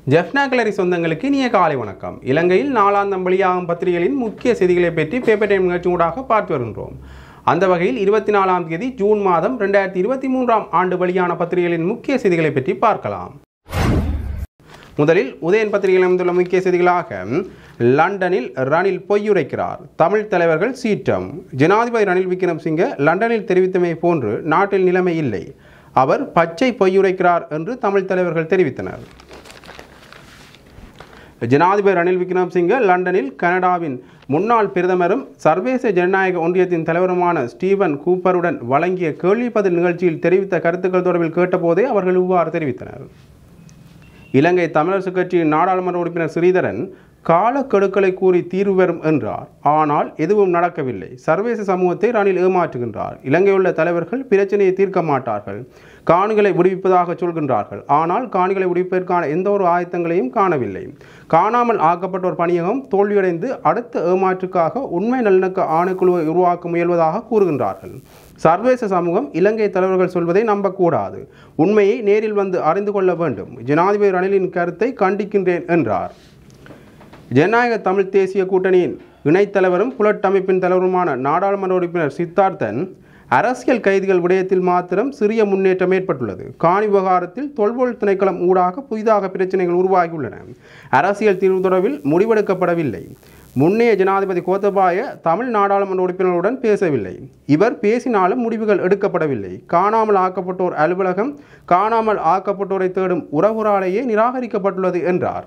ஜெஃப்னா கலரி சொந்தங்களுக்கு இனிய காலை வணக்கம். இலங்கையில் நாளாந்தம் வெளியாகும் பத்திரிகைகளின் முக்கிய செய்திகளை பற்றி பேப்பர் டைம் நிகழ்ச்சி ஊடாக பார்த்து வருகின்றோம். அந்த வகையில் 24ஆம் தேதி ஜூன் மாதம் 2023ஆம் ஆண்டு வெளியான பத்திரிகைகளின் முக்கிய செய்திகளை பற்றி பார்க்கலாம். முதலில் உதயன் பத்திரிகையில் அமைந்துள்ள முக்கிய செய்திகளாக லண்டனில் ரணில் பொய்யுரைக்கிறார், தமிழ் தலைவர்கள் சீற்றம். ஜனாதிபதி ரணில் விக்ரமசிங்கே லண்டனில் தெரிவித்தமை போன்று நாட்டில் நிலைமை இல்லை, அவர் பச்சை பொய்யுரைக்கிறார் என்று தமிழ் தலைவர்கள் தெரிவித்தனர். ஜனாதிபதி ரணில் விக்ரமசிங்கே லண்டனில் கனடாவின் முன்னாள் பிரதமரும் சர்வதேச ஜனநாயக ஒன்றியத்தின் தலைவருமான ஸ்டீவன் கூப்பருடன் வழங்கிய கேள்வி பதில் நிகழ்ச்சியில் தெரிவித்த கருத்துக்கள் தொடர்பில் கேட்டபோதே அவர்கள் இவ்வாறு தெரிவித்தனர். இலங்கை தமிழரசுக் கட்சியின் நாடாளுமன்ற உறுப்பினர் ஸ்ரீதரன் காலக்கெடுக்களை கூறி தீர்வு பெறும் என்றார். ஆனால் எதுவும் நடக்கவில்லை. சர்வதேச சமூகத்தை ரணில் ஏமாற்றுகின்றார். இலங்கை உள்ள தலைவர்கள் பிரச்சனையை தீர்க்க மாட்டார்கள், காணிகளை விடுவிப்பதாக சொல்கின்றார்கள். ஆனால் காணிகளை விடுவிப்பதற்கான எந்த ஒரு ஆயத்தங்களையும் காணவில்லை. காணாமல் ஆக்கப்பட்டோர் பணியகம் தோல்வியடைந்து அடுத்த ஏமாற்றுக்காக உண்மை நல்லிணக்க ஆணைக்குழுவை உருவாக்க முயல்வதாக கூறுகின்றார்கள். சர்வதேச சமூகம் இலங்கை தலைவர்கள் சொல்வதை நம்பக்கூடாது, உண்மையை நேரில் வந்து அறிந்து கொள்ள வேண்டும். ஜனாதிபதி ரணிலின் கருத்தை கண்டிக்கின்றேன் என்றார். ஜனநாயக தமிழ் தேசிய கூட்டணியின் இணைத்தலைவரும் புலட் அமைப்பின் தலைவருமான நாடாளுமன்ற உறுப்பினர் சித்தார்த்தன், அரசியல் கைதிகள் விடயத்தில் மாத்திரம் சிறிய முன்னேற்றம் ஏற்பட்டுள்ளது. காணி விவகாரத்தில் தொல்பொருள் திணைக்களம் ஊடாக புதிதாக பிரச்சனைகள் உருவாகியுள்ளன. அரசியல் தீர்வு தொடர்பில் முடிவெடுக்கப்படவில்லை. முன்னைய ஜனாதிபதி கோத்தபாய தமிழ் நாடாளுமன்ற உறுப்பினர்களுடன் பேசவில்லை. இவர் பேசினாலும் முடிவுகள் எடுக்கப்படவில்லை. காணாமல் ஆக்கப்பட்டோர் அலுவலகம் காணாமல் ஆக்கப்பட்டோரை தேடும் உறவுகளாலேயே நிராகரிக்கப்பட்டுள்ளது என்றார்.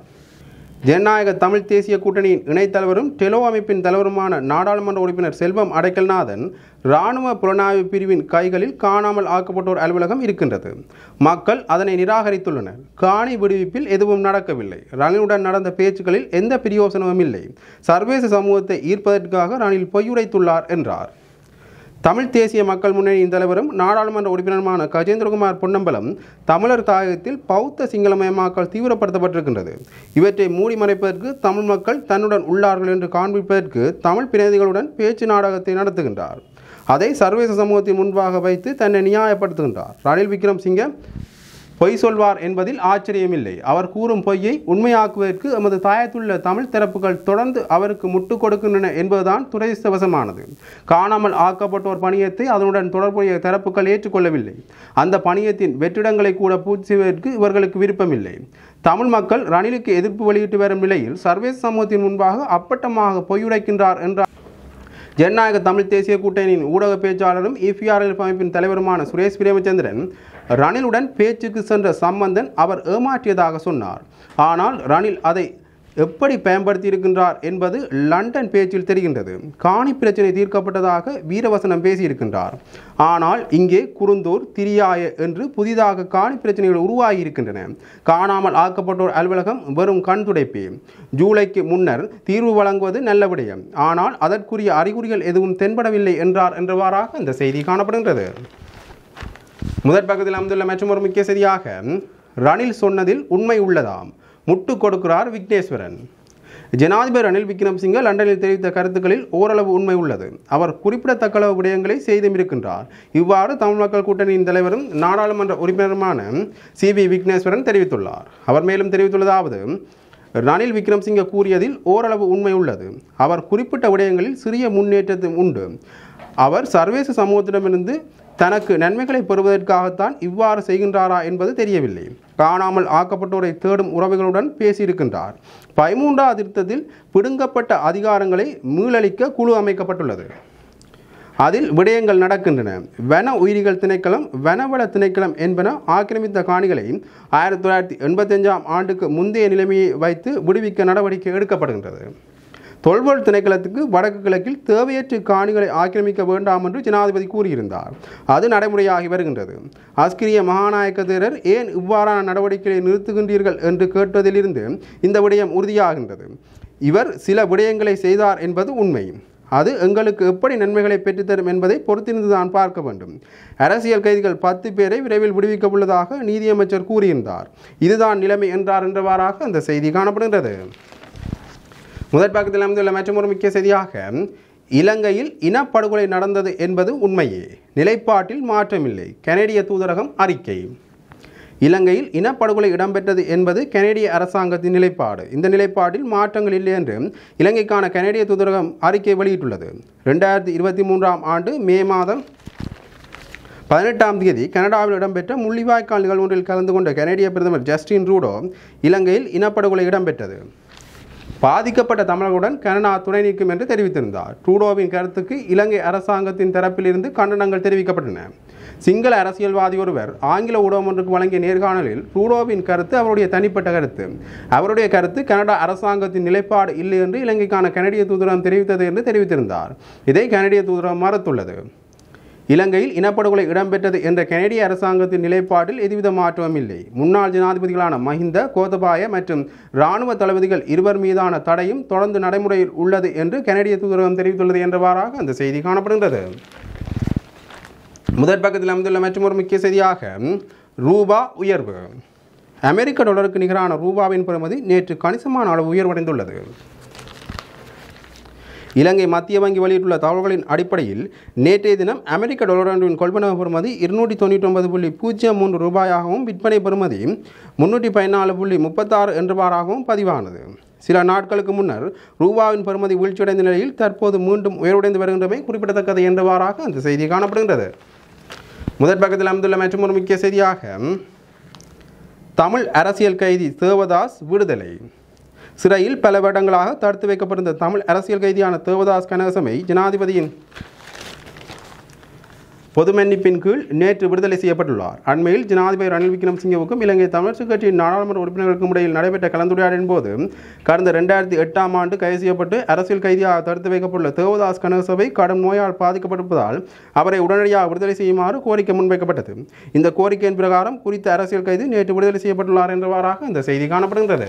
ஜனநாயக தமிழ் தேசிய கூட்டணியின் இணைத்தலைவரும் டெலோ அமைப்பின் தலைவருமான நாடாளுமன்ற உறுப்பினர் செல்வம் அடைக்கல்நாதன், இராணுவ புலனாய்வு பிரிவின் கைகளில் காணாமல் ஆக்கப்பட்டோர் அலுவலகம் இருக்கின்றது. மக்கள் அதனை நிராகரித்துள்ளனர். காணி விடுவிப்பில் எதுவும் நடக்கவில்லை. ரணிலுடன் நடந்த பேச்சுக்களில் எந்த பிரயோசனமும் இல்லை. சர்வதேச சமூகத்தை ஈர்ப்பதற்காக ரணில் பொய்யுரைத்துள்ளார் என்றார். தமிழ் தேசிய மக்கள் முன்னணியின் தலைவரும் நாடாளுமன்ற உறுப்பினருமான கஜேந்திரகுமார் பொன்னம்பலம், தமிழர் தாயகத்தில் பௌத்த சிங்களமயமாக்கல் தீவிரப்படுத்தப்பட்டிருக்கின்றது. இவற்றை மூடி மறைப்பதற்கு தமிழ் மக்கள் தன்னுடன் உள்ளார்கள் என்று காண்பிப்பதற்கு தமிழ் பிரதிநிதிகளுடன் பேச்சு நாடகத்தை நடத்துகின்றார். அதை சர்வதேச சமூகத்தின் முன்பாக வைத்து தன்னை நியாயப்படுத்துகின்றார். ரணில் விக்ரமசிங்கே பொய் சொல்வார் என்பதில் ஆச்சரியமில்லை. அவர் கூறும் பொய்யை உண்மையாக்குவதற்கு எமது தாயத்துள்ள தமிழ் தரப்புகள் தொடர்ந்து அவருக்கு முட்டுக் கொடுக்கின்றன என்பதுதான் துரதிர்ஷ்டவசமானது. காணாமல் ஆக்கப்பட்டோர் பணியத்தை அதனுடன் தொடர்புடைய தரப்புகள் ஏற்றுக்கொள்ளவில்லை. அந்த பணியத்தின் வெற்றிடங்களை கூட பூர்த்தி செய்வதற்கு இவர்களுக்கு விருப்பமில்லை. தமிழ் மக்கள் ரணிலுக்கு எதிர்ப்பு வெளியிட்டு வரும் நிலையில் சர்வதேச சமூகத்தின் முன்பாக அப்பட்டமாக பொய்யுரைக்கின்றார் என்றார். ஜனநாயக தமிழ் தேசிய கூட்டணியின் ஊடக பேச்சாளரும் EPRL அமைப்பின் தலைவருமான சுரேஷ் பிரேமச்சந்திரன், ரணிலுடன் பேச்சுக்கு சென்ற சம்பந்தன் அவர் ஏமாற்றியதாக சொன்னார். ஆனால் ரணில் அதை எப்படி பயன்படுத்தி இருக்கின்றார் என்பது லண்டன் பேச்சில் தெரிகின்றது. காணி பிரச்சனை தீர்க்கப்பட்டதாக வீரவசனம் பேசியிருக்கின்றார். ஆனால் இங்கே குருந்தூர் திரியாய என்று புதிதாக காணி பிரச்சனைகள் உருவாகி இருக்கின்றன. காணாமல் ஆக்கப்பட்டோர் அலுவலகம் வெறும் கண் துடைப்பே. ஜூலைக்கு முன்னர் தீர்வு வழங்குவது நல்ல விடயம், ஆனால் அதற்குரிய அறிகுறிகள் எதுவும் தென்படவில்லை என்றார் என்றவாறாக இந்த செய்தி காணப்படுகின்றது. முதற் பக்கத்தில் அமைந்துள்ள மற்றொரு முக்கிய செய்தியாக, ரணில் சொன்னதில் உண்மை உள்ளதாம், முட்டு கொடுக்கிறார் விக்னேஸ்வரன். ஜனாதிபதி ரணில் விக்ரமசிங்கே லண்டனில் தெரிவித்த கருத்துக்களில் ஓரளவு உண்மை உள்ளது. அவர் குறிப்பிடத்தக்க விடயங்களை செய்தும் இருக்கின்றார். இவ்வாறு தமிழ் மக்கள் கூட்டணியின் தலைவரும் நாடாளுமன்ற உறுப்பினருமான CV விக்னேஸ்வரன் தெரிவித்துள்ளார். அவர் மேலும் தெரிவித்துள்ளதாவது, ரணில் விக்ரமசிங்கே கூறியதில் ஓரளவு உண்மை உள்ளது. அவர் குறிப்பிட்ட விடயங்களில் சிறிய முன்னேற்றத்தும் உண்டு. அவர் சர்வதேச சமூகத்திடமிருந்து தனக்கு நன்மைகளை பெறுவதற்காகத்தான் இவ்வாறு செய்கின்றாரா என்பது தெரியவில்லை. காணாமல் ஆக்கப்பட்டோரை தேடும் உறவுகளுடன் பேசியிருக்கின்றார். 13ஆம் திருத்தத்தில் பிடுங்கப்பட்ட அதிகாரங்களை மீளளிக்க குழு அமைக்கப்பட்டுள்ளது. அதில் விடயங்கள் நடக்கின்றன. வன உயிரிகள் திணைக்களம், வனவள திணைக்களம் என்பன ஆக்கிரமித்த காணிகளை 1985ஆம் ஆண்டுக்கு முந்தைய நிலைமையை வைத்து விடுவிக்க நடவடிக்கை எடுக்கப்படுகின்றது. தொல்பொருள் திணைக்களத்துக்கு வடக்கு கிழக்கில் தேவையற்ற காணிகளை ஆக்கிரமிக்க வேண்டாம் என்று ஜனாதிபதி கூறியிருந்தார். அது நடைமுறையாகி வருகின்றது. அஸ்கிரிய மகாநாயக்க தேரர் ஏன் இவ்வாறான நடவடிக்கைகளை நிறுத்துகின்றீர்கள் என்று கேட்டதிலிருந்து இந்த விடயம் உறுதியாகின்றது. இவர் சில விடயங்களை செய்தார் என்பது உண்மை. அது எங்களுக்கு எப்படி நன்மைகளை பெற்றுத்தரும் என்பதை பொறுத்திருந்துதான் பார்க்க வேண்டும். அரசியல் கைதிகள் 10 பேரை விரைவில் விடுவிக்க உள்ளதாக நீதியமைச்சர் கூறியிருந்தார். இதுதான் நிலைமை என்றார் என்றவாறாக அந்த செய்தி காணப்படுகின்றது. முதற் பக்கத்தில் அமைந்துள்ள மற்றொரு முக்கிய செய்தியாக, இலங்கையில் இனப்படுகொலை நடந்தது என்பது உண்மையே, நிலைப்பாட்டில் மாற்றமில்லை, கனடிய தூதரகம் அறிக்கை. இலங்கையில் இனப்படுகொலை இடம்பெற்றது என்பது கனேடிய அரசாங்கத்தின் நிலைப்பாடு. இந்த நிலைப்பாட்டில் மாற்றங்கள் இல்லை என்று இலங்கைக்கான கனேடிய தூதரகம் அறிக்கை வெளியிட்டுள்ளது. 2023 ஆண்டு மே மாதம் 18ஆம் தேதி கனடாவில் இடம்பெற்ற முள்ளிவாய்க்கால் நிகழ்வொன்றில் கலந்து கொண்ட கனேடிய பிரதமர் ஜஸ்டின் ட்ரூடோ இலங்கையில் இனப்படுகொலை இடம்பெற்றது, பாதிக்கப்பட்ட தமிழர்களுடன் கனடா துணை நிற்கும் என்று தெரிவித்திருந்தார். ட்ரூடோவின் கருத்துக்கு இலங்கை அரசாங்கத்தின் தரப்பிலிருந்து கண்டனங்கள் தெரிவிக்கப்பட்டன. சிங்கள அரசியல்வாதி ஒருவர் ஆங்கில ஊடகம் ஒன்றுக்கு வழங்கிய நேர்காணலில் ட்ரூடோவின் கருத்து அவருடைய தனிப்பட்ட கருத்து, அவருடைய கருத்து கனடா அரசாங்கத்தின் நிலைப்பாடு இல்லை என்று இலங்கைக்கான கனடிய தூதரகம் தெரிவித்தது என்று தெரிவித்திருந்தார். இதை கனடிய தூதரகம் மறுத்துள்ளது. இலங்கையில் இனப்படுகொலை இடம்பெற்றது என்ற கனேடிய அரசாங்கத்தின் நிலைப்பாட்டில் எதுவித மாற்றமும் இல்லை. முன்னாள் ஜனாதிபதிகளான மஹிந்த, கோத்தபாய மற்றும் இராணுவ தளபதிகள் இருவர் மீதான தடையும் தொடர்ந்து நடைமுறையில் உள்ளது என்று கனேடிய தூதரகம் தெரிவித்துள்ளது என்றவாறாக அந்த செய்தி காணப்படுகின்றது. முதற் பக்கத்தில் அமைந்துள்ள மற்றொரு முக்கிய செய்தியாக ரூபா உயர்வு. அமெரிக்க டாலருக்கு நிகரான ரூபாவின் பெறுமதி நேற்று கணிசமான அளவு உயர்வடைந்துள்ளது. இலங்கை மத்திய வங்கி வெளியிட்டுள்ள தகவல்களின் அடிப்படையில் நேற்றைய தினம் அமெரிக்க டாலர் ஒன்றின் கொள்வனவு பெறுமதி 299.03 ரூபாயாகவும் விற்பனை பெறுமதி 314.36 என்றவாறாகவும் பதிவானது. சில நாட்களுக்கு முன்னர் ரூபாவின் பெறுமதி வீழ்ச்சியடைந்த நிலையில் தற்போது மீண்டும் உயர்வடைந்து வருகின்றமை குறிப்பிடத்தக்கது என்றவாறாக அந்த செய்தி காணப்படுகின்றது. முதற் பக்கத்தில் அமைந்துள்ள மற்றொரு முக்கிய செய்தியாக தமிழ் அரசியல் கைதி தேவதாஸ் விடுதலை. சிறையில் பல வருடங்களாக தடுத்து வைக்கப்பட்டிருந்த தமிழ் அரசியல் கைதியான தேவதாஸ் கனகசமை ஜனாதிபதியின் பொது மன்னிப்பின் கீழ் நேற்று விடுதலை செய்யப்பட்டுள்ளார். அண்மையில் ஜனாதிபதி ரணில் விக்ரமசிங்கவுக்கும் இலங்கை தமிழரசுக் கட்சியின் நாடாளுமன்ற உறுப்பினர்களுக்கும் இடையில் நடைபெற்ற கலந்துரையாடலின் போது கடந்த 2008ஆம் ஆண்டு கைது செய்யப்பட்டு அரசியல் கைதியாக தடுத்து வைக்கப்பட்டுள்ள தேவதாஸ் கனகசபை கடும் நோயால் பாதிக்கப்பட்டிருப்பதால் அவரை உடனடியாக விடுதலை செய்யுமாறு கோரிக்கை முன்வைக்கப்பட்டது. இந்த கோரிக்கையின் பிரகாரம் குறித்த அரசியல் கைது நேற்று விடுதலை செய்யப்பட்டுள்ளார் என்றவாறாக இந்த செய்தி காணப்படுகின்றது.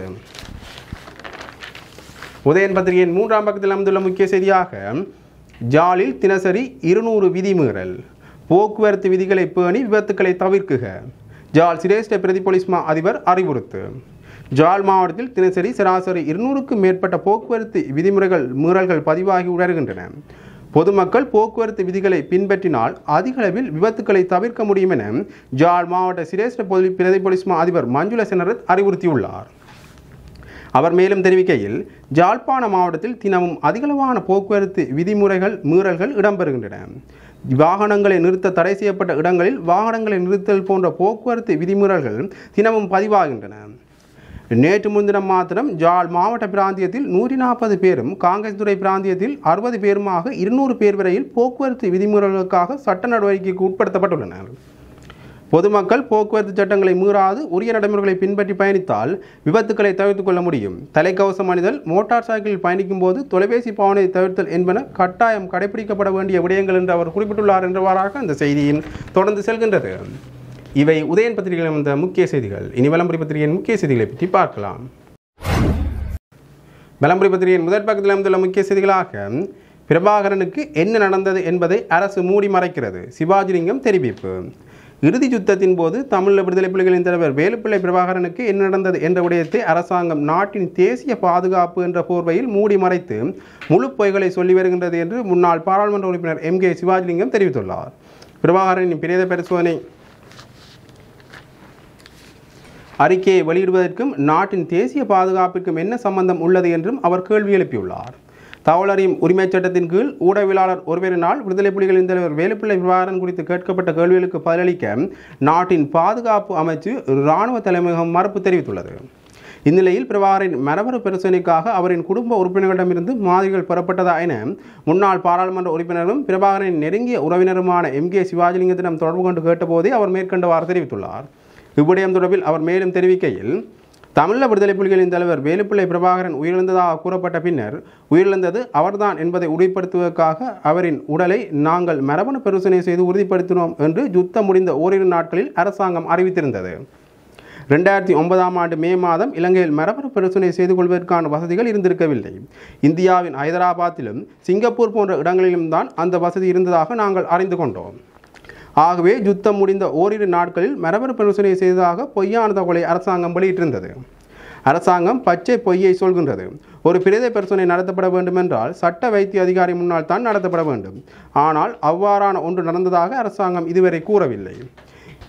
உதயன் பத்திரிகையின் 3ஆம் பக்கத்தில் அமைந்துள்ள முக்கிய செய்தியாக ஜாலில் தினசரி 200 விதிமீறல், போக்குவரத்து விதிகளை பேணி விபத்துக்களை தவிர்க்குக, ஜாழ் சிரேஷ்ட பிரதி போலீஸ் மா அதிபர் அறிவுறுத்து. ஜாழ் மாவட்டத்தில் தினசரி சராசரி 200க்கும் மேற்பட்ட போக்குவரத்து விதிமுறைகள் மீறல்கள் பதிவாகி வருகின்றன. பொதுமக்கள் போக்குவரத்து விதிகளை பின்பற்றினால் அதிகளவில் விபத்துக்களை தவிர்க்க முடியும் என ஜாழ் மாவட்ட சிரேஷ்ட பிரதி போலீஸ் மா அதிபர் மஞ்சுள செனரத் அறிவுறுத்தியுள்ளார். அவர் மேலும் தெரிவிக்கையில் யாழ்ப்பாண மாவட்டத்தில் தினமும் அதிகளவான போக்குவரத்து விதிமுறைகள் மீறல்கள் இடம்பெறுகின்றன. வாகனங்களை நிறுத்த தடை செய்யப்பட்ட இடங்களில் வாகனங்களை நிறுத்தல் போன்ற போக்குவரத்து விதிமுறைகள் தினமும் பதிவாகின்றன. நேற்று முன்தினம் மாத்திரம் ஜாழ் மாவட்ட பிராந்தியத்தில் 140 பேரும் காங்கிரஸ் துறை பிராந்தியத்தில் 60 பேருமாக 200 பேர் வரையில் போக்குவரத்து விதிமுறைகளுக்காக சட்ட நடவடிக்கைக்கு உட்படுத்தப்பட்டுள்ளனர். பொதுமக்கள் போக்குவரத்து சட்டங்களை மீறாது உரிய நடைமுறைகளை பின்பற்றி பயணித்தால் விபத்துக்களை தவிர்த்துக் கொள்ள முடியும். தலைக்கவசம் அணிதல், மோட்டார் சைக்கிளில் பயணிக்கும் போது தொலைபேசி பாவனை தவிர்த்தல் என்பன கட்டாயம் கடைபிடிக்கப்பட வேண்டிய விடயங்கள் என்று அவர் குறிப்பிட்டுள்ளார் என்றவாறாக அந்த செய்தியின் தொடர்ந்து செல்கின்றது. இவை உதயன் பத்திரிகையில் வந்த முக்கிய செய்திகள். இனி விளம்பரி பத்திரிகையின் முக்கிய செய்திகளை பற்றி பார்க்கலாம். விளம்பரி பத்திரிகையின் முதற் பக்கத்தில் அமைந்துள்ள முக்கிய செய்திகளாக பிரபாகரனுக்கு என்ன நடந்தது என்பதை அரசு மூடி மறைக்கிறது, சிவாஜிலிங்கம் தெரிவிப்பு. இறுதி யுத்தத்தின் போது தமிழ் விடுதலை புலிகளின் தலைவர் வேலுப்பிள்ளை பிரபாகரனுக்கு என்ன நடந்தது என்ற விடயத்தை அரசாங்கம் நாட்டின் தேசிய பாதுகாப்பு என்ற போர்வையில் மூடி மறைத்து முழு பொய்களை சொல்லி வருகின்றது என்று முன்னாள் பாராளுமன்ற உறுப்பினர் MK சிவாஜிலிங்கம் தெரிவித்துள்ளார். பிரபாகரனின் பிரேத பரிசோதனை அறிக்கையை வெளியிடுவதற்கும் நாட்டின் தேசிய பாதுகாப்பிற்கும் என்ன சம்பந்தம் உள்ளது என்றும் அவர் கேள்வி எழுப்பியுள்ளார். தகவல் அறியும் உரிமை சட்டத்தின் கீழ் ஊடகவியலாளர் ஒருவரினால் விடுதலை புலிகளின் தலைவர் வேலுப்பிள்ளை பிரபாகரன் குறித்து கேட்கப்பட்ட கேள்விகளுக்கு பதிலளிக்க நாட்டின் பாதுகாப்பு அமைச்சு இராணுவ தலைமையகம் மறுப்பு தெரிவித்துள்ளது. இந்நிலையில் பிரபாகரின் மரபணு பரிசோதனைக்காக அவரின் குடும்ப உறுப்பினர்களிடமிருந்து மாதிரிகள் பெறப்பட்டதா என முன்னாள் பாராளுமன்ற உறுப்பினரும் பிரபாகரனின் நெருங்கிய உறவினருமான MK சிவாஜிலிங்கத்திடம் தொடர்பு கொண்டு கேட்டபோதே அவர் மேற்கண்டவாறு தெரிவித்துள்ளார். இவ்விடயம் தொடர்பில் அவர் மேலும் தெரிவிக்கையில், தமிழ் விடுதலை புலிகளின் தலைவர் வேலுப்பிள்ளை பிரபாகரன் உயிரிழந்ததாக கூறப்பட்ட பின்னர் உயிரிழந்தது அவர்தான் என்பதை உறுதிப்படுத்துவதற்காக அவரின் உடலை நாங்கள் மரபணு பரிசோதனை செய்து உறுதிப்படுத்தினோம் என்று யுத்தம் முடிந்த ஓரிரு நாட்களில் அரசாங்கம் அறிவித்திருந்தது. 2009ஆம் ஆண்டு மே மாதம் இலங்கையில் மரபணு பரிசோதனை செய்து கொள்வதற்கான வசதிகள் இருந்திருக்கவில்லை. இந்தியாவின் ஹைதராபாத்திலும் சிங்கப்பூர் போன்ற இடங்களிலும் தான் அந்த வசதி இருந்ததாக நாங்கள் அறிந்து கொண்டோம். ஆகவே யுத்தம் முடிந்த ஓரிரு நாட்களில் மரபணு பரிசோதனை செய்ததாக பொய்யான தகவலை அரசாங்கம் வெளியிட்டிருந்தது. அரசாங்கம் பச்சை பொய்யை சொல்கின்றது. ஒரு பிரேத பரிசோதனை நடத்தப்பட வேண்டும் என்றால் சட்ட வைத்திய அதிகாரி முன்னால் தான் நடத்தப்பட வேண்டும். ஆனால் அவ்வாறான ஒன்று நடந்ததாக அரசாங்கம் இதுவரை கூறவில்லை.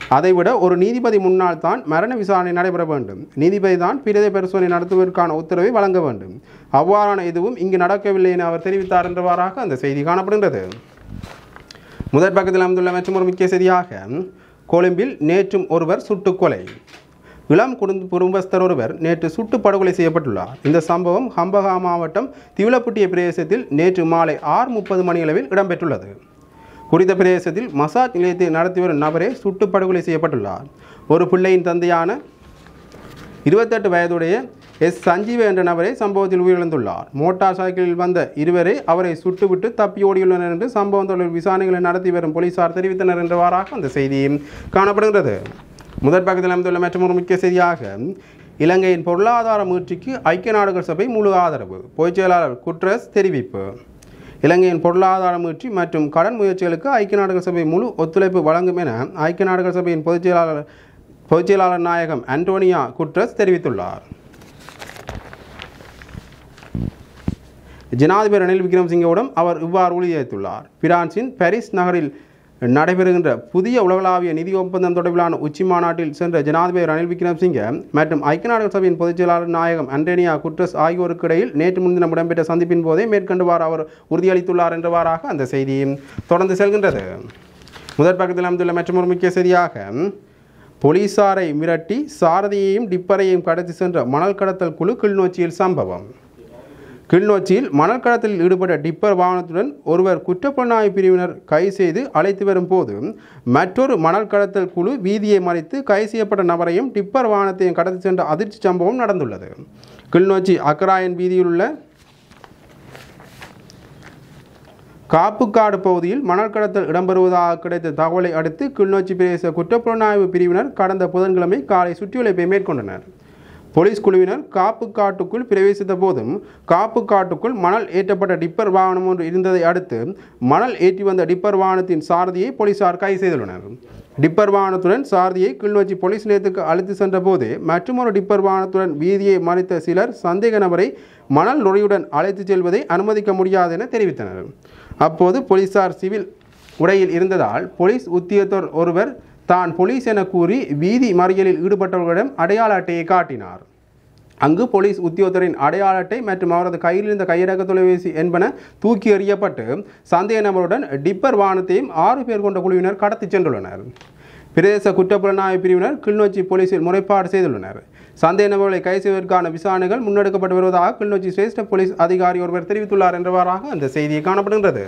அதைவிட ஒரு நீதிபதி முன்னால் தான் மரண விசாரணை நடைபெற வேண்டும். நீதிபதி தான் பிரேத பரிசோதனை நடத்துவதற்கான உத்தரவை வழங்க வேண்டும். அவ்வாறான எதுவும் இங்கு நடக்கவில்லை என அவர் தெரிவித்தார் என்றவாறாக அந்த செய்தி காணப்படுகின்றது. முதற் பக்கத்தில் அமைந்துள்ள மற்றொரு முக்கிய செய்தியாக, கொழும்பில் நேற்றும் ஒருவர் சுட்டுக்கொலை. இளம் குடும்பஸ்தர் ஒருவர் நேற்று சுட்டு படுகொலை செய்யப்பட்டுள்ளார். இந்த சம்பவம் ஹம்பகா மாவட்டம் திவலப்புட்டிய பிரதேசத்தில் நேற்று மாலை 6:30 மணியளவில் இடம்பெற்றுள்ளது. குறித்த பிரதேசத்தில் மசாஜ் நிலையத்தை நடத்தி வரும் நபரே சுட்டு படுகொலை செய்யப்பட்டுள்ளார். ஒரு பிள்ளையின் தந்தையான 28 வயதுடைய எஸ் சஞ்சீவ என்ற நபரே சம்பவத்தில் உயிரிழந்துள்ளார். மோட்டார் சைக்கிளில் வந்த இருவரே அவரை சுட்டுவிட்டு தப்பி ஓடியுள்ளனர் என்று சம்பவம் தொடர்பில் விசாரணைகளை நடத்தி வரும் போலீசார் தெரிவித்தனர் என்றவாறாக அந்த செய்தியும் காணப்படுகிறது. முதற் பக்கத்தில் அமைந்துள்ள மற்றொரு முக்கிய செய்தியாக, இலங்கையின் பொருளாதார மீட்சிக்கு ஐக்கிய நாடுகள் சபை முழு ஆதரவு. பொதுச் செயலாளர் குட்ரஸ் தெரிவிப்பு. இலங்கையின் பொருளாதார மீட்சி மற்றும் கடன் முயற்சிகளுக்கு ஐக்கிய நாடுகள் சபை முழு ஒத்துழைப்பு வழங்கும் என ஐக்கிய நாடுகள் சபையின் பொதுச் செயலாளர் நாயகம் அன்டோனியா குட்ரஸ் தெரிவித்துள்ளார். ஜனாதிபதி ரணில் விக்ரமசிங்கவுடன் அவர் இவ்வாறு உறுதியளித்துள்ளார். பிரான்சின் பாரிஸ் நகரில் நடைபெறுகின்ற புதிய உலகளாவிய நிதி ஒப்பந்தம் தொடர்பிலான உச்சி மாநாட்டில் சென்ற ஜனாதிபதி ரணில் விக்ரமசிங்க மற்றும் ஐக்கிய நாடுகள் சபையின் பொதுச் செயலாளர் நாயகம் அன்டோனியா குட்ரஸ் ஆகியோருக்கு இடையில் நேற்று முன்தினம் இடம்பெற்ற சந்திப்பின் போதே மேற்கண்டவாறு அவர் உறுதியளித்துள்ளார் என்றவாறாக அந்த செய்தியும் தொடர்ந்து செல்கின்றது. முதற் பக்கத்தில் அமைந்துள்ள மற்றொரு முக்கிய செய்தியாக, போலீசாரை மிரட்டி சாரதியையும் டிப்பரையும் கடத்தி சென்ற மணல் கடத்தல் குழு கிளிநொச்சியில் சம்பவம். கிளிநொச்சியில் மணல் கடத்தலில் ஈடுபட்ட டிப்பர் வாகனத்துடன் ஒருவர் குற்றப்புலனாய்வு பிரிவினர் கைது செய்து அழைத்து வரும் போது மற்றொரு மணல் கடத்தல் குழு வீதியை மறித்து கைது செய்யப்பட்ட நபரையும் டிப்பர் வாகனத்தையும் கடத்தி சென்ற அதிர்ச்சி சம்பவம் நடந்துள்ளது. கிளிநொச்சி அக்கராயன் வீதியில் உள்ள காப்புக்காடு பகுதியில் மணல் கடத்தல் இடம்பெறுவதாக கிடைத்த தகவலை அடுத்து கிளிநொச்சி பிரதேச குற்றப்புலனாய்வு பிரிவினர் கடந்த புதன்கிழமை காலை சுற்றிவளைப்பை மேற்கொண்டனர். போலீஸ் குழுவினர் காப்புக்காட்டுக்குள் பிரவேசித்த போதும் காப்புக்காட்டுக்குள் மணல் ஏற்றப்பட்ட டிப்பர் வாகனம் ஒன்று இருந்ததை அடுத்து மணல் ஏற்றி வந்த டிப்பர் வாகனத்தின் சாரதியை போலீசார் கைது செய்துள்ளனர். டிப்பர் வாகனத்துடன் சாரதியை கிளிநொச்சி போலீஸ் நிலையத்துக்கு அழைத்து சென்ற போது மற்றொரு டிப்பர் வாகனத்துடன் வீதியை மறித்த சிலர் சந்தேக நபரை மணல் லொரியுடன் அழைத்துச் செல்வதை அனுமதிக்க முடியாது என தெரிவித்தனர். அப்போது போலீசார் சிவில் உடையில் இருந்ததால் போலீஸ் உத்தியோகத்தர் ஒருவர் தான் போலீஸ் என கூறி வீதி மறியலில் ஈடுபட்டவர்களிடம் அடையாள அட்டையை காட்டினார். அங்கு போலீஸ் உத்தியோகத்தரின் அடையாள அட்டை மற்றும் அவரது கையில் இருந்த கையடக்க தொலைபேசி என்பன தூக்கி எறியப்பட்டு சந்தேக நபருடன் டிப்பர் வாகனத்தையும் 6 பேர் கொண்ட குழுவினர் கடத்தி சென்றுள்ளனர். பிரதேச குற்றப்புலனாய்வு பிரிவினர் கிளிநொச்சி போலீசில் முறைப்பாடு செய்துள்ளனர். சந்தேக நபர்களை கைது செய்வதற்கான விசாரணைகள் முன்னெடுக்கப்பட்டு வருவதாக கிளிநொச்சி சிரேஷ்ட போலீஸ் அதிகாரி ஒருவர் தெரிவித்துள்ளார் என்றவாறாக அந்த செய்தியை காணப்படுகின்றது.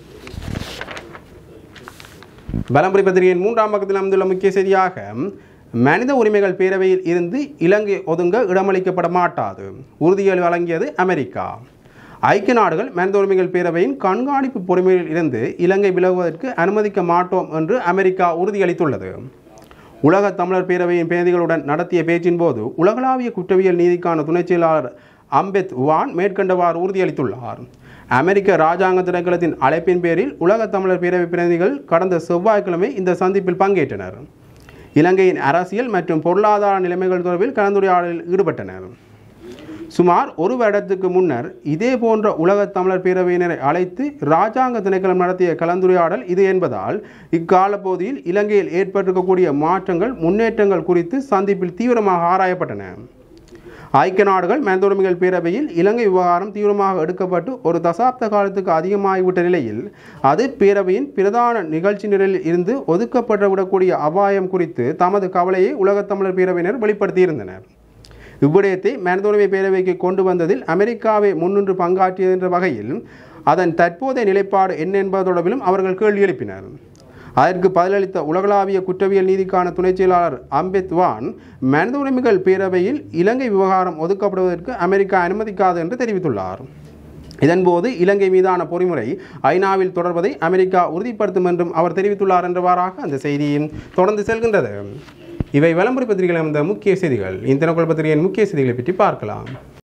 பலம்புரி பத்திரிகையின் 3ஆம் பக்கத்தில் அமைந்துள்ள முக்கிய செய்தியாக, மனித உரிமைகள் பேரவையில் இருந்து இலங்கை ஒதுங்க இடமளிக்கப்பட மாட்டாது உறுதியளி வழங்கியது அமெரிக்கா. ஐக்கிய நாடுகள் மனித உரிமைகள் பேரவையின் கண்காணிப்பு பொறுமையில் இருந்து இலங்கை விலகுவதற்கு அனுமதிக்க மாட்டோம் என்று அமெரிக்கா உறுதியளித்துள்ளது. உலக தமிழர் பேரவையின் பிரதிநிதிகளுடன் நடத்திய பேச்சின் போது உலகளாவிய குற்றவியல் நீதிக்கான துணை செயலாளர் அம்பெத் வான் மேற்கண்டவாறு உறுதியளித்துள்ளார். அமெரிக்க இராஜாங்க திணைக்களத்தின் அழைப்பின் பேரில் உலக தமிழர் பேரவை பிரதிநிதிகள் கடந்த செவ்வாய்க்கிழமை இந்த சந்திப்பில் பங்கேற்றனர். இலங்கையின் அரசியல் மற்றும் பொருளாதார நிலைமைகள் தொடர்பில் கலந்துரையாடலில் ஈடுபட்டனர். சுமார் ஒரு வருடத்துக்கு முன்னர் இதே போன்ற உலக தமிழர் பேரவையினரை அழைத்து இராஜாங்க திணைக்களம் நடத்திய கலந்துரையாடல் இது என்பதால் இக்காலப்பகுதியில் இலங்கையில் ஏற்பட்டிருக்கக்கூடிய மாற்றங்கள் முன்னேற்றங்கள் குறித்து சந்திப்பில் தீவிரமாக ஆராயப்பட்டன. ஐக்கிய நாடுகள் மனித உரிமைகள் பேரவையில் இலங்கை விவகாரம் தீவிரமாக எடுக்கப்பட்டு ஒரு தசாப்த காலத்துக்கு அதிகமாகிவிட்ட நிலையில் அது பேரவையின் பிரதான நிகழ்ச்சி நிரலில் இருந்து ஒதுக்கப்பட்டுவிடக்கூடிய அபாயம் குறித்து தமது கவலையை உலகத் தமிழர் பேரவையினர் வெளிப்படுத்தியிருந்தனர். இவ்விடயத்தை மனித உரிமை பேரவைக்கு கொண்டு வந்ததில் அமெரிக்காவை முன்னின்று பங்காற்றியது என்ற வகையில் அதன் தற்போதைய நிலைப்பாடு என்ன என்பது தொடர்பிலும் அவர்கள் கேள்வி எழுப்பினர். அதற்கு பதிலளித்த உலகளாவிய குற்றவியல் நீதிக்கான துணை செயலாளர் அம்பெத் வான் மனித உரிமைகள் பேரவையில் இலங்கை விவகாரம் ஒதுக்கப்படுவதற்கு அமெரிக்கா அனுமதிக்காது என்று தெரிவித்துள்ளார். இதன்போது இலங்கை மீதான பொறிமுறை ஐநாவில் தொடர்வதை அமெரிக்கா உறுதிப்படுத்தும் என்றும் அவர் தெரிவித்துள்ளார் என்றவாறாக அந்த செய்தியும் தொடர்ந்து செல்கின்றது. இவை விளம்பர பத்திரிகையில் வந்த முக்கிய செய்திகள். தினக்குள் பத்திரிகையின் முக்கிய செய்திகளை பற்றி பார்க்கலாம்.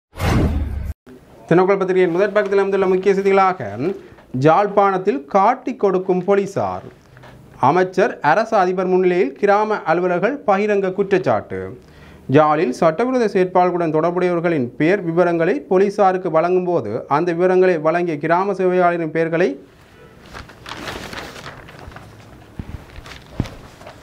தினக்குள் பத்திரிகையின் முதற் பக்கத்தில் வந்துள்ள முக்கிய செய்திகளாக, ஜாழ்ப்பாணத்தில் காட்டி கொடுக்கும் போலீசார், அமைச்சர் அரசு அதிபர் முன்னிலையில் கிராம அலுவலர்கள் பகிரங்க குற்றச்சாட்டு. ஜாலில் சட்டவிரோத செயற்பாடுகளுடன் தொடர்புடையவர்களின் பெயர் விவரங்களை போலீசாருக்கு வழங்கும் போது அந்த விவரங்களை வழங்கிய கிராம சேவையாளரின் பெயர்களை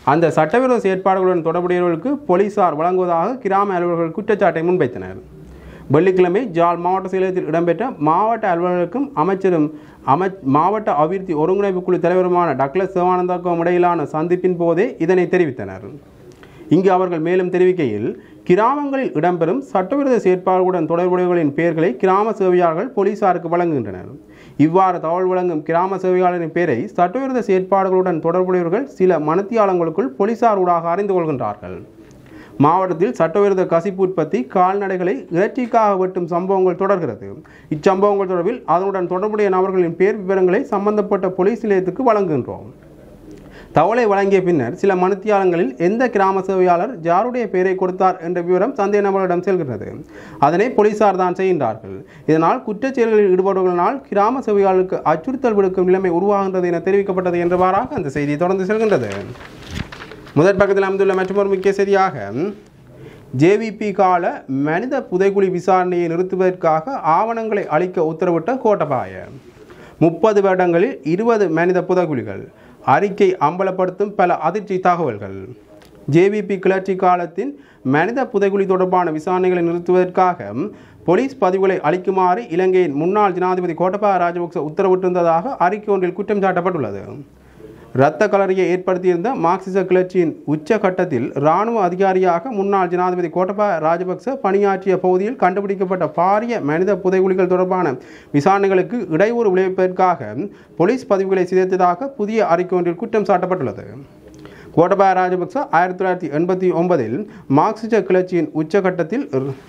அந்த சட்டவிரோத செயற்பாடுகளுடன் தொடர்புடையவர்களுக்கு போலீசார் வழங்குவதாக கிராம அலுவலர்கள் குற்றச்சாட்டை முன்வைத்தனர். வெள்ளிக்கிழமை ஜாழ் மாவட்ட செயலகத்தில் இடம்பெற்ற மாவட்ட அலுவலர்களுக்கும் அமைச்சரும் மாவட்ட அபிவிருத்தி ஒருங்கிணைப்பு குழு தலைவருமான டக்ளஸ் சிவானந்தாக்கும் இடையிலான சந்திப்பின் போதே இதனை தெரிவித்தனர். இங்கு அவர்கள் மேலும் தெரிவிக்கையில், கிராமங்களில் இடம்பெறும் சட்டவிரோத செயற்பாடுகளுடன் தொடர்புடையவர்களின் பெயர்களை கிராம சேவையாளர்கள் போலீசாருக்கு வழங்குகின்றனர். இவ்வாறு தகவல் வழங்கும் கிராம சேவையாளரின் பெயரை சட்டவிரோத செயற்பாடுகளுடன் தொடர்புடையவர்கள் சில மணித்தியாலங்களுக்குள் போலீசார் ஊடாக அறிந்து கொள்கின்றார்கள். மாவட்டத்தில் சட்டவிரோத கசிப்பு உற்பத்தி, கால்நடைகளை இறைச்சிக்காக வெட்டும் சம்பவங்கள் தொடர்கிறது. இச்சம்பவங்கள் தொடர்பில் அதனுடன் தொடர்புடைய நபர்களின் பெயர் விவரங்களை சம்பந்தப்பட்ட போலீஸ் நிலையத்துக்கு வழங்குகின்றோம். தகவலை வழங்கிய பின்னர் சில மணித்தியாலங்களில் எந்த கிராம சேவையாளர் யாருடைய பெயரை கொடுத்தார் என்ற விவரம் சந்தேக நபர்களிடம் செல்கிறது. அதனை போலீசார் தான் செய்கின்றார்கள். இதனால் குற்றச் செயல்களில் ஈடுபடுவதனால் கிராம சேவையாளருக்கு அச்சுறுத்தல் விடுக்கும் நிலைமை உருவாகின்றது என தெரிவிக்கப்பட்டது என்றவாறாக அந்த செய்தி தொடர்ந்து செல்கின்றது. முதற் பக்கத்தில் அமைந்துள்ள மற்றொரு முக்கிய செய்தியாக, ஜேவிபி கால மனித புதைகுழி விசாரணையை நிறுத்துவதற்காக ஆவணங்களை அளிக்க உத்தரவிட்ட கோட்டபாய. 30 வருடங்களில் 20 மனித புதைகுழிகள், அறிக்கை அம்பலப்படுத்தும் பல அதிர்ச்சி தகவல்கள். ஜேவிபி கிளர்ச்சி காலத்தின் மனித புதைகுழி தொடர்பான விசாரணைகளை நிறுத்துவதற்காக போலீஸ் பதிவுகளை அளிக்குமாறு இலங்கையின் முன்னாள் ஜனாதிபதி கோட்டபாய ராஜபக்ச உத்தரவிட்டிருந்ததாக அறிக்கை ஒன்றில் குற்றம் சாட்டப்பட்டுள்ளது. இரத்த கலரியை ஏற்படுத்தியிருந்த மார்க்சிச கிளர்ச்சியின் உச்சகட்டத்தில் இராணுவ அதிகாரியாக முன்னாள் ஜனாதிபதி கோட்டபாய ராஜபக்ச பணியாற்றிய பகுதியில் கண்டுபிடிக்கப்பட்ட பாரிய மனித புதைகுழிகள் தொடர்பான விசாரணைகளுக்கு இடையூறு விளைவிப்பதற்காக போலீஸ் பதிவுகளை சிதைத்ததாக புதிய அறிக்கை ஒன்றில் குற்றம் சாட்டப்பட்டுள்ளது. கோட்டபாய ராஜபக்ச 1989 மார்க்சிச கிளர்ச்சியின் உச்சகட்டத்தில்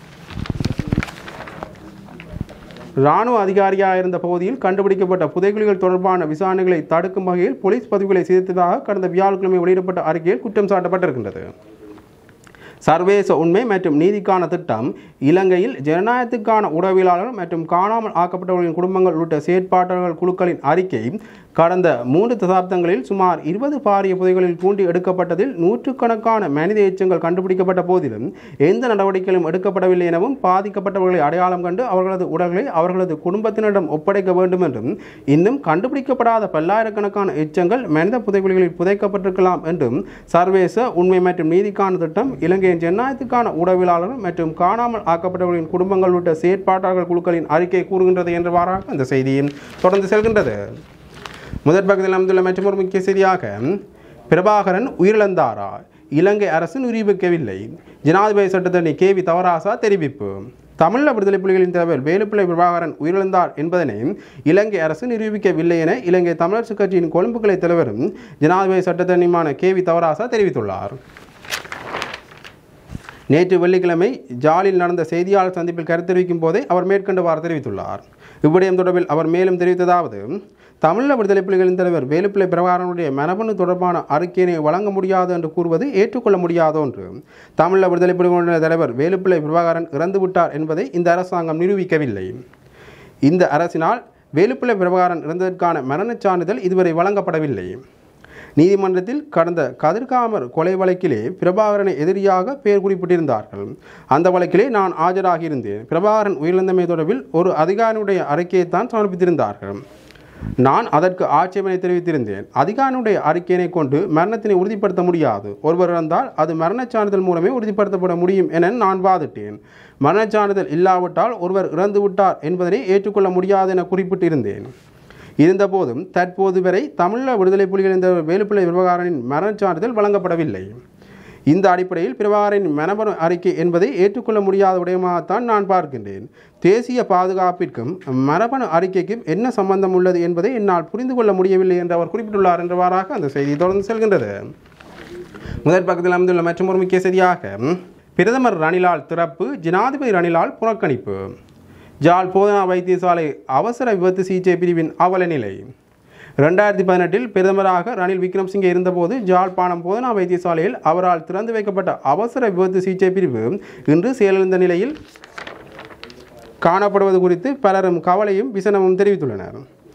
இராணுவ அதிகாரியாக இருந்த பகுதியில் கண்டுபிடிக்கப்பட்ட புதைகுழிகள் தொடர்பான விசாரணைகளை தடுக்கும் வகையில் போலீஸ் பதிவுகளை சிதைத்ததாக கடந்த வியாழக்கிழமை வெளியிடப்பட்ட அறிக்கையில் குற்றம் சாட்டப்பட்டிருக்கின்றது. சர்வதேச உண்மை மற்றும் நீதிக்கான திட்டம் இலங்கையில் ஜனநாயகத்துக்கான உடவியலாளர்கள் மற்றும் காணாமல் ஆக்கப்பட்டவர்களின் குடும்பங்கள் உள்ளிட்ட செயற்பாட்டாளர்கள் குழுக்களின் அறிக்கை கடந்த 3 தசாப்தங்களில் சுமார் 20 பாரிய புதைகளில் தூண்டி எடுக்கப்பட்டதில் நூற்றுக்கணக்கான மனித எச்சங்கள் கண்டுபிடிக்கப்பட்ட போதிலும் எந்த நடவடிக்கைகளும் எடுக்கப்படவில்லை எனவும், பாதிக்கப்பட்டவர்களை அடையாளம் கண்டு அவர்களது உடல்களை அவர்களது குடும்பத்தினரிடம் ஒப்படைக்க வேண்டும் என்றும், இன்னும் கண்டுபிடிக்கப்படாத பல்லாயிரக்கணக்கான எச்சங்கள் மனித புதைகுழிகளில் புதைக்கப்பட்டிருக்கலாம் என்றும் சர்வதேச உண்மை மற்றும் நீதிக்கான திட்டம் இலங்கையின் ஜனநாயகத்துக்கான உடவியலாளர்கள் மற்றும் காணாமல் ஆக்கப்பட்டவர்களின் குடும்பங்கள் உள்ளிட்ட செயற்பாட்டாளர்கள் குழுக்களின் அறிக்கை கூறுகின்றது என்றவாறாக அந்த செய்தியும் தொடர்ந்து செல்கின்றது. முதற் பக்கத்தில் அமைந்துள்ள மற்றொரு முக்கிய செய்தியாக, பிரபாகரன் உயிரிழந்தாரா? இலங்கை அரசு நிரூபிக்கவில்லை. ஜனாதிபதி சட்டத்தரணி KV தவராசா தெரிவிப்பு. தமிழீழ விடுதலை புலிகளின் தலைவர் வேலுப்பிள்ளை பிரபாகரன் உயிரிழந்தார் என்பதனை இலங்கை அரசு நிரூபிக்கவில்லை என இலங்கை தமிழரசு கட்சியின் கொழும்பு கிளை தலைவரும் ஜனாதிபதி சட்டத்தரணியுமான KV தவராசா தெரிவித்துள்ளார். நேற்று வெள்ளிக்கிழமை ஜாலில் நடந்த செய்தியாளர் சந்திப்பில் கருத்து தெரிவிக்கும் போதே அவர் மேற்கண்டவாறு தெரிவித்துள்ளார். இவ்விடயம் தொடர்பில் அவர் மேலும் தெரிவித்ததாவது, தமிழீழ விடுதலை புலிகளின் தலைவர் வேலுப்பிள்ளை பிரபாகரனுடைய மரபணு தொடர்பான அறிக்கையினை வழங்க முடியாது என்று கூறுவது ஏற்றுக்கொள்ள முடியாத ஒன்று. தமிழீழ விடுதலை புலிகளுடைய தலைவர் வேலுப்பிள்ளை பிரபாகரன் இறந்துவிட்டார் என்பதை இந்த அரசாங்கம் நிரூபிக்கவில்லை. இந்த அரசினால் வேலுப்பிள்ளை பிரபாகரன் இறந்ததற்கான மரணச் சான்றிதழ் இதுவரை வழங்கப்படவில்லை. நீதிமன்றத்தில் கடந்த கதிர்காமர் கொலை வழக்கிலே பிரபாகரனை எதிரியாக பெயர் குறிப்பிட்டிருந்தார்கள். அந்த வழக்கிலே நான் ஆஜராகியிருந்தேன். பிரபாகரன் உயிரிழந்தமை தொடர்பில் ஒரு அதிகாரியுடைய அறிக்கையைத்தான் சமர்ப்பித்திருந்தார்கள். நான் அதற்கு ஆட்சேபனை தெரிவித்திருந்தேன். அதிகாரியுடைய அறிக்கையினை கொண்டு மரணத்தினை உறுதிப்படுத்த முடியாது. ஒருவர் இறந்தால் அது மரணச் சான்றிதழ் மூலமே உறுதிப்படுத்தப்பட முடியும் என நான் வாதிட்டேன். மரணச் சான்றிதழ் இல்லாவிட்டால் ஒருவர் இறந்துவிட்டார் என்பதனை ஏற்றுக்கொள்ள முடியாது என குறிப்பிட்டிருந்தேன். இருந்தபோதும் தற்போது வரை தமிழீழ விடுதலை புலிகளின் வேலுப்பிள்ளை பிரபாகரனின் மரணச் சான்றிதழ் வழங்கப்படவில்லை. இந்த அடிப்படையில் பிரபாகரனின் மரபணு அறிக்கை என்பதை ஏற்றுக்கொள்ள முடியாத விடயமாகத்தான் நான் பார்க்கின்றேன். தேசிய பாதுகாப்பிற்கும் மரபணு அறிக்கைக்கும் என்ன சம்பந்தம் உள்ளது என்பதை என்னால் புரிந்து கொள்ள முடியவில்லை என்று அவர் குறிப்பிட்டுள்ளார் என்றவாறாக அந்த செய்தி தொடர்ந்து செல்கின்றது. முதற் பக்கத்தில் அமைந்துள்ள மற்றொரு முக்கிய செய்தியாக, பிரதமர் ரணிலால் திறப்பு, ஜனாதிபதி ரணிலால் புறக்கணிப்பு. ஜாழ் போதனா வைத்தியசாலை அவசர விபத்து சிகிச்சை பிரிவின் அவல நிலை. 2018 பிரதமராக ரணில் விக்ரமசிங்கே இருந்தபோது ஜாழ்ப்பாணம் போதனா வைத்தியசாலையில் அவரால் திறந்து வைக்கப்பட்ட அவசர விபத்து சிகிச்சை பிரிவு இன்று செயலிழந்த நிலையில் காணப்படுவது குறித்து பலரும் கவலையும் விசனமும் தெரிவித்துள்ளனர்.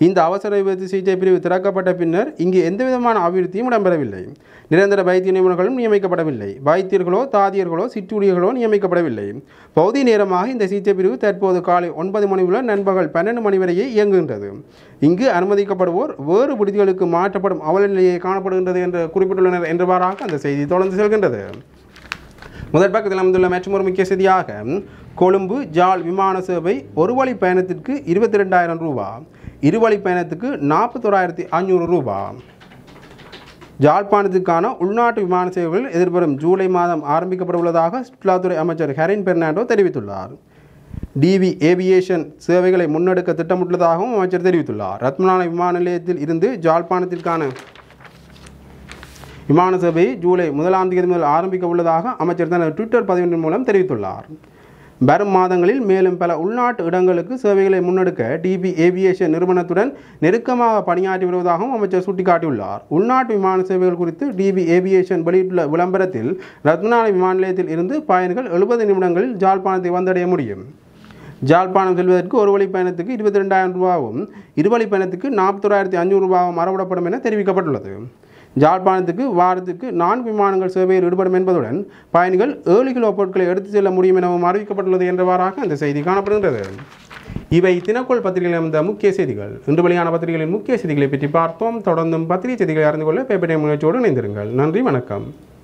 இந்த அவசர விபத்து சிகிச்சை பிரிவு திறக்கப்பட்ட பின்னர் இங்கு எந்தவிதமான அபிவிருத்தியும் இடம்பெறவில்லை. நிரந்தர வைத்திய நிபுணர்களும் நியமிக்கப்படவில்லை. வைத்தியர்களோ தாதியர்களோ சிற்றூழியர்களோ நியமிக்கப்படவில்லை. பகுதி நேரமாக இந்த சிகிச்சை பிரிவு தற்போது காலை 9 மணி முதல் நண்பகல் 12 மணி வரையே இயங்குகின்றது. இங்கு அனுமதிக்கப்படுவோர் வேறு விடுதிகளுக்கு மாற்றப்படும் அவல நிலையை காணப்படுகின்றது என்று குறிப்பிட்டுள்ளனர் என்றவாறாக அந்த செய்தி தொடர்ந்து செல்கின்றது. முதல் பக்கத்தில் அமைந்துள்ள மற்றொரு முக்கிய செய்தியாக கொழும்பு ஜாழ் விமான சேவை ஒரு வழி பயணத்திற்கு 22,000 ரூபா, இருவழி பயணத்துக்கு 41,500 ரூபா. ஜாழ்ப்பாணத்திற்கான உள்நாட்டு விமான சேவைகள் எதிர்வரும் ஜூலை மாதம் ஆரம்பிக்கப்பட உள்ளதாக சுற்றுலாத்துறை அமைச்சர் ஹரின் பெர்னாண்டோ தெரிவித்துள்ளார். டிவி ஏவியேஷன் சேவைகளை முன்னெடுக்க திட்டமிட்டுள்ளதாகவும் அமைச்சர் தெரிவித்துள்ளார். ரத்மலான விமான நிலையத்தில் இருந்து ஜாழ்ப்பாணத்திற்கான விமான சேவை ஜூலை 1ஆம் தேதி முதல் ஆரம்பிக்க உள்ளதாக அமைச்சர் தனது ட்விட்டர் பதிவின் மூலம் தெரிவித்துள்ளார். வரும் மாதங்களில் மேலும் பல உள்நாட்டு இடங்களுக்கு சேவைகளை முன்னெடுக்க டிபி ஏவியேஷன் நிறுவனத்துடன் நெருக்கமாக பணியாற்றி வருவதாகவும் அமைச்சர் சுட்டிக்காட்டியுள்ளார். உள்நாட்டு விமான சேவைகள் குறித்து டிபி ஏவியேஷன் வெளியிட்டுள்ள விளம்பரத்தில் ரத்மலான விமான நிலையத்தில் இருந்து பயணிகள் 70 நிமிடங்களில் ஜாழ்ப்பாணத்தை வந்தடைய முடியும். ஜாழ்ப்பாணம் செல்வதற்கு ஒரு வழி பயணத்துக்கு 22,000 ரூபாவும் இருவழி பயணத்துக்கு 41,500 ரூபாவும் அறவிடப்படும் என தெரிவிக்கப்பட்டுள்ளது. ஜாழ்ப்பாணத்துக்கு வாரத்துக்கு 4 விமானங்கள் சேவையில் ஈடுபடும் என்பதுடன் பயணிகள் 7 கிலோ பொருட்களை எடுத்துச் செல்ல முடியும் எனவும் அறிவிக்கப்பட்டுள்ளது என்றவாறாக அந்த செய்தி காணப்படுகின்றது. இவை தினக்கோள் பத்திரிகையில் அமைந்த முக்கிய செய்திகள். இன்று வெளியான பத்திரிகைகளின் முக்கிய செய்திகளை பற்றி பார்த்தோம். தொடர்ந்தும் பத்திரிகை செய்திகளை அறிந்து கொள்ள பேப்பர் டைம் முயற்சியோடு இணைந்திருங்கள். நன்றி, வணக்கம்.